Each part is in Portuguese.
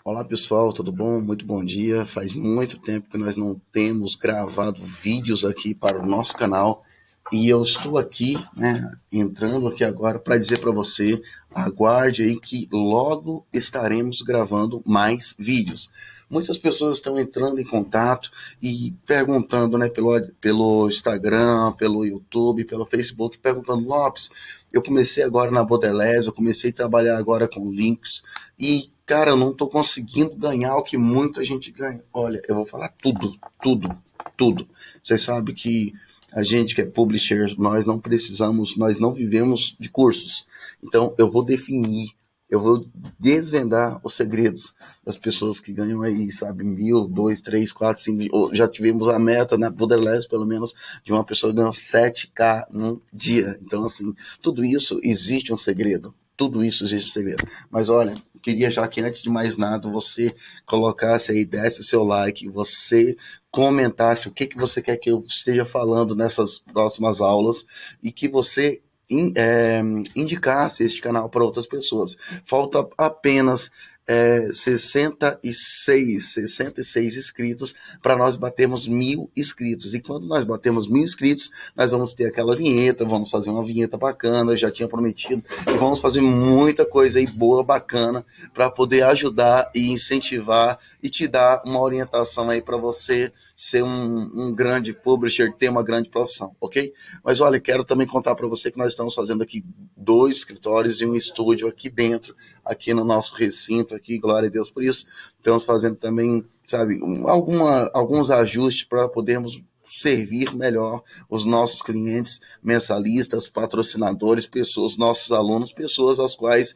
Olá pessoal, tudo bom? Muito bom dia. Faz muito tempo que nós não temos gravado vídeos aqui para o nosso canal e eu estou aqui, entrando aqui agora para dizer para você, aguarde aí que logo estaremos gravando mais vídeos. Muitas pessoas estão entrando em contato e perguntando, pelo Instagram, pelo YouTube, pelo Facebook, perguntando: Lopes, eu comecei agora na Borderless, eu comecei a trabalhar agora com links e, cara, eu não estou conseguindo ganhar o que muita gente ganha. Olha, eu vou falar tudo, tudo, tudo. Você sabe que a gente que é publisher, nós não precisamos, nós não vivemos de cursos. Então, eu vou definir, eu vou desvendar os segredos das pessoas que ganham aí, sabe, 1.000, 2, 3, 4, 5. Já tivemos a meta na Borderless, pelo menos, de uma pessoa que ganhou 7K num dia. Então, assim, tudo isso existe um segredo. Tudo isso existe um segredo. Mas olha, queria já que antes de mais nada você colocasse aí, desse seu like, você comentasse o que você quer que eu esteja falando nessas próximas aulas e que você indicasse este canal para outras pessoas. Falta apenas 66 inscritos para nós batermos 1.000 inscritos. E quando nós batemos 1.000 inscritos, nós vamos ter aquela vinheta, vamos fazer uma vinheta bacana, já tinha prometido, e vamos fazer muita coisa aí boa, bacana, para poder ajudar e incentivar e te dar uma orientação aí para você ser um grande publisher, ter uma grande profissão, ok? Mas olha, quero também contar para você que nós estamos fazendo aqui 2 escritórios e um estúdio aqui dentro, aqui no nosso recinto, aqui, glória a Deus por isso. Estamos fazendo também, sabe, alguns ajustes para podermos servir melhor os nossos clientes, mensalistas, patrocinadores, pessoas, nossos alunos, pessoas as quais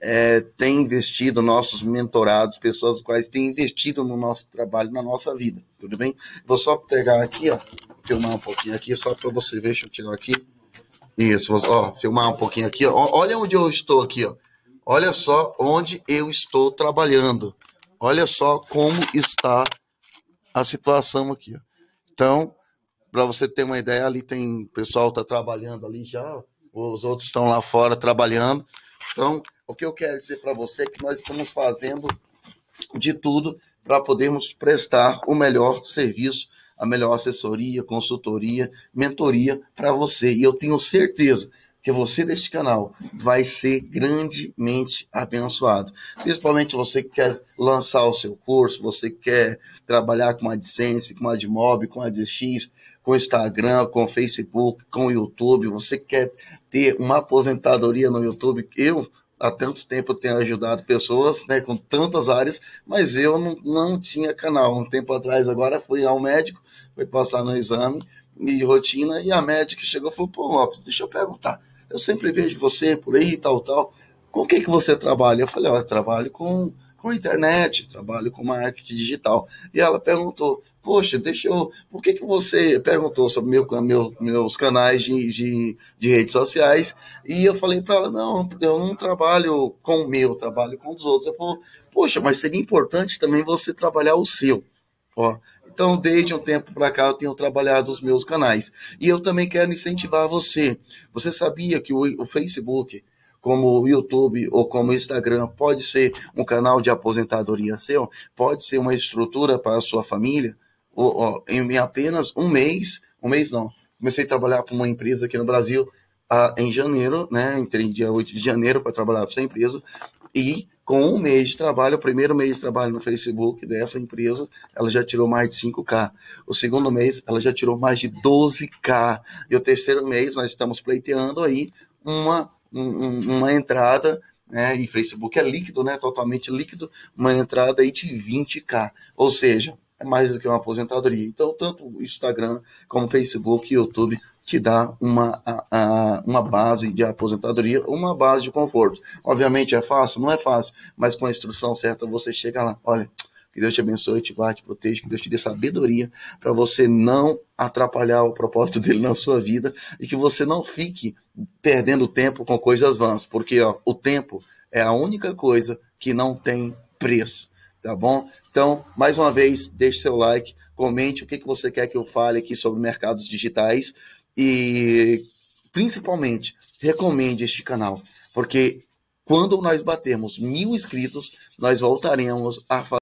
têm investido, nossos mentorados, pessoas as quais têm investido no nosso trabalho, na nossa vida, tudo bem? Vou só pegar aqui, ó, filmar um pouquinho aqui, só para você ver, deixa eu tirar aqui. Isso, ó, filmar um pouquinho aqui, ó. Olha onde eu estou aqui, ó. Olha só onde eu estou trabalhando. Olha só como está a situação aqui, ó. Então, para você ter uma ideia, ali tem o pessoal está trabalhando ali já, os outros estão lá fora trabalhando. Então, o que eu quero dizer para você é que nós estamos fazendo de tudo para podermos prestar o melhor serviço, a melhor assessoria, consultoria, mentoria para você. E eu tenho certeza que você deste canal vai ser grandemente abençoado. Principalmente você que quer lançar o seu curso, você que quer trabalhar com AdSense, com AdMob, com AdX, com Instagram, com Facebook, com YouTube, você quer ter uma aposentadoria no YouTube. Eu há tanto tempo eu tenho ajudado pessoas, né, com tantas áreas, mas eu não tinha canal. Um tempo atrás, agora fui ao médico, fui passar no exame de rotina, e a médica chegou e falou: pô, Lopes, deixa eu perguntar, eu sempre vejo você por aí, tal, com o que você trabalha? Eu falei: ó, eu trabalho com internet, trabalho com marketing digital. E ela perguntou: poxa, por que você perguntou sobre meus canais de redes sociais? E eu falei para ela: não, eu não trabalho com o meu, trabalho com os outros. Ela falou: poxa, mas seria importante também você trabalhar o seu. Ó, então, desde um tempo para cá, eu tenho trabalhado os meus canais. E eu também quero incentivar você. Você sabia que o Facebook, como o YouTube ou como o Instagram, pode ser um canal de aposentadoria seu? Pode ser uma estrutura para a sua família? Em apenas um mês não. Comecei a trabalhar para uma empresa aqui no Brasil em janeiro, né? Entrei dia 8 de janeiro para trabalhar para essa empresa. E com um mês de trabalho, o primeiro mês de trabalho no Facebook dessa empresa, ela já tirou mais de 5K. O segundo mês, ela já tirou mais de 12K. E o terceiro mês, nós estamos pleiteando aí uma entrada, né? E Facebook é líquido, né? Totalmente líquido, uma entrada aí de 20K. Ou seja, é mais do que uma aposentadoria. Então, tanto o Instagram como o Facebook e o YouTube te dá uma base de aposentadoria, uma base de conforto. Obviamente é fácil? Não é fácil, mas com a instrução certa você chega lá. Olha, que Deus te abençoe, te guarde, te proteja, que Deus te dê sabedoria para você não atrapalhar o propósito dele na sua vida e que você não fique perdendo tempo com coisas vãs, porque ó, o tempo é a única coisa que não tem preço, tá bom? Então, mais uma vez, deixe seu like, comente o que você quer que eu fale aqui sobre mercados digitais e, principalmente, recomende este canal, porque Quando nós batermos 1.000 inscritos, nós voltaremos a fazer